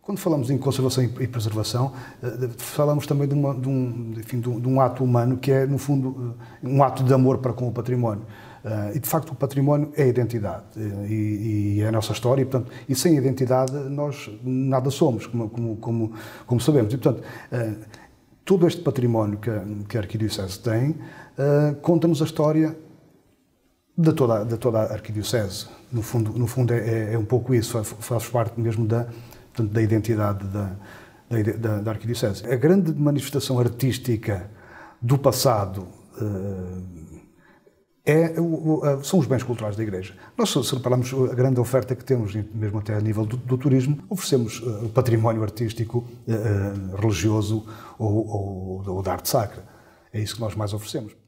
Quando falamos em conservação e preservação, falamos também de um ato humano que é, no fundo, um ato de amor para com o património. E, de facto, o património é a identidade e é a nossa história, e, portanto, e sem identidade nós nada somos, como sabemos. E, portanto, todo este património que a Arquidiocese tem conta-nos a história de toda a Arquidiocese. No fundo é um pouco isso, faz parte mesmo da identidade da Arquidiocese. A grande manifestação artística do passado são os bens culturais da Igreja. Nós, se repararmos a grande oferta que temos, mesmo até a nível do turismo, oferecemos património artístico, religioso ou da arte sacra. É isso que nós mais oferecemos.